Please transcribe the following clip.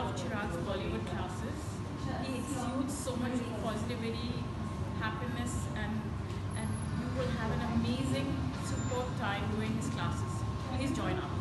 love Chirag's Bollywood classes. He exudes so much positivity, happiness, and you will have an amazing, superb time doing his classes. Please join us.